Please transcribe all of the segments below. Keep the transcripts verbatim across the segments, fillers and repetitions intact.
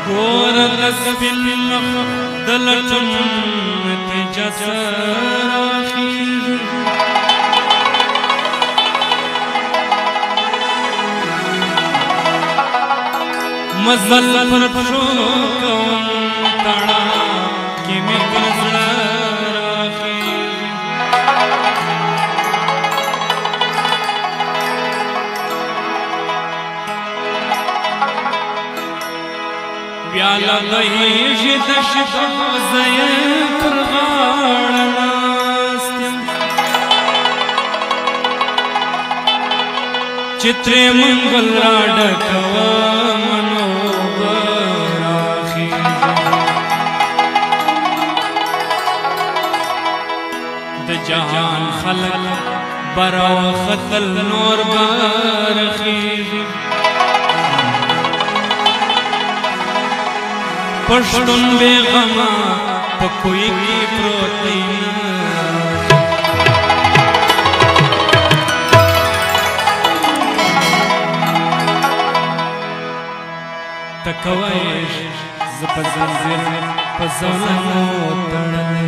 گورا لسپل مخ دلتن تجسر آخیر مزل پر پشو کون تڑا کی میں گزر آخیر بیالا بهیش دشت زیم پر غاڑ ناستیم چتر منگل را ڈکوا منوبر آخیر د جہان خلق برا خطل نور برخیر پشتون بے غما پکوئی کی پروتین تکوائش زپزنزر پزولنو تڑنے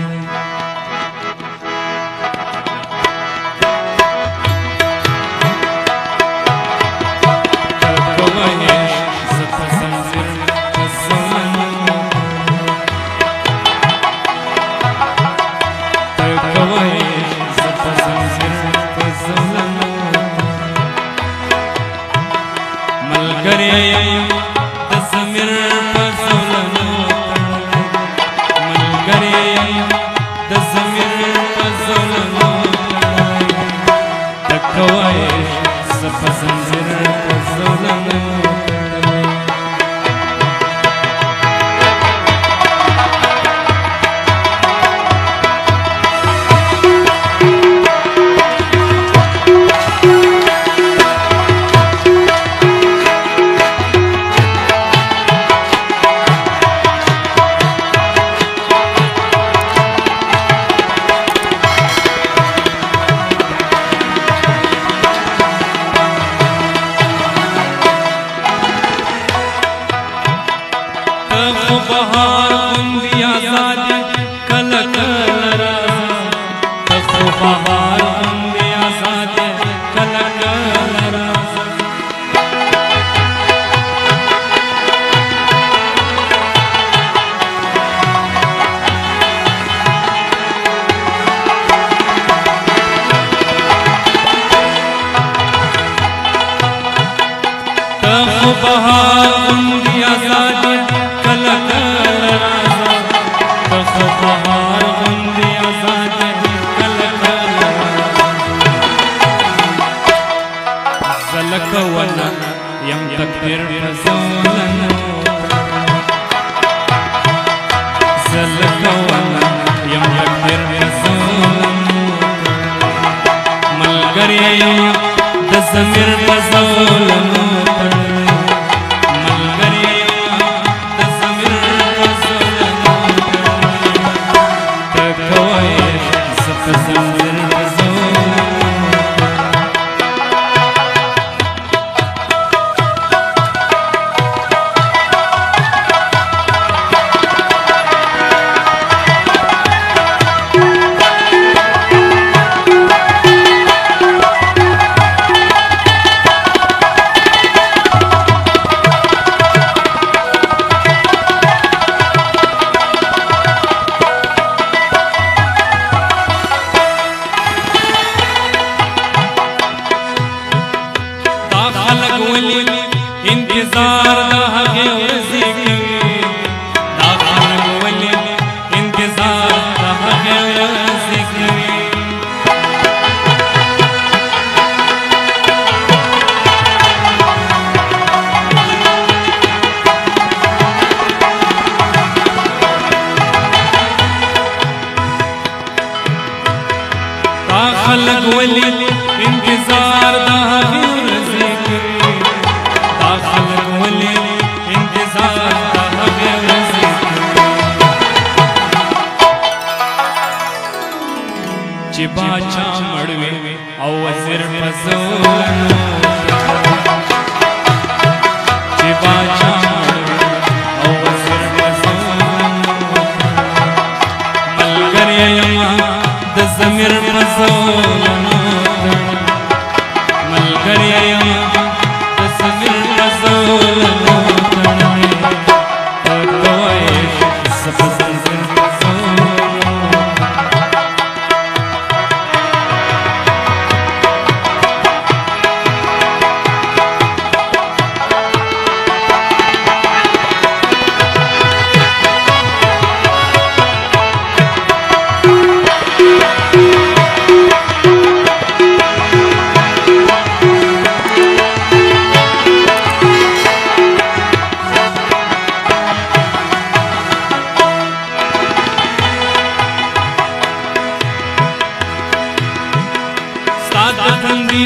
Oh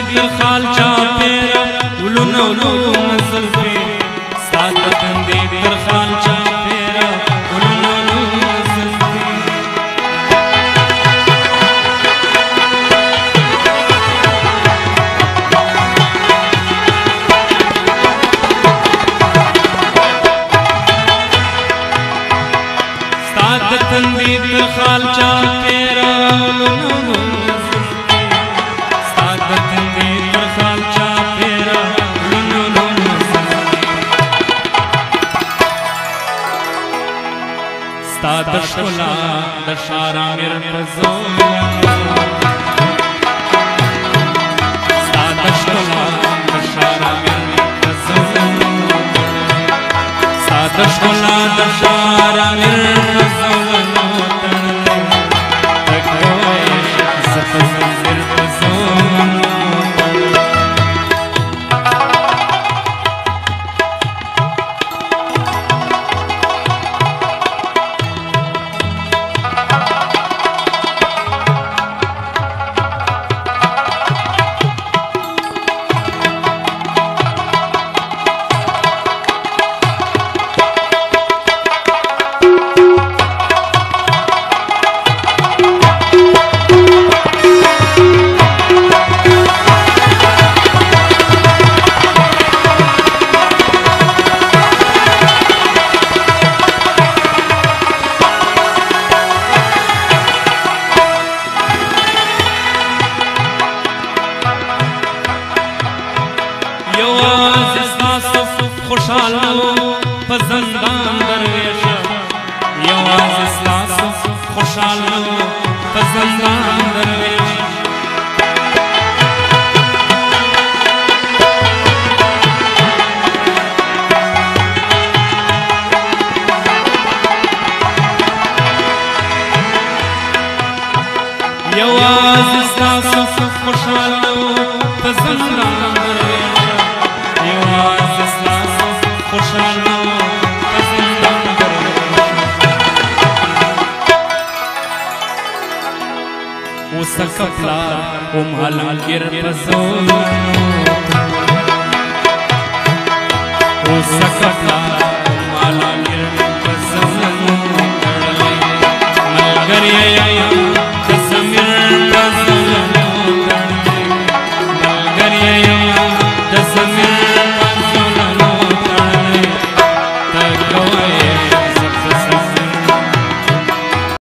تر خال چا پیرا ولونه ولونه زلفې ستا د تندې تر خال چا پیرا ولونه ولونه زلفې ستا د تندې تر خال چا پیرا ولونه ولونه ستا د ښکلا د شارامیر په زولنو ستا د ښکلا د شارامیر په زولنو ستا د ښکلا د شارامیر په زولنو تړلی ته کوی زه په زنځیر په زولنو خوشحالو په زندان درویشه یوازې ستاسو خوشحالو په زندان درویشه یوازې ستاسو خوشحالو په زندان درویشه یوازې ستاسو خوشحالو په زندان درویشه اوسه که پلار هم هلنګیر په زولنو اوسه که پلار هم هلنګیر په زولنو تړلی ملګری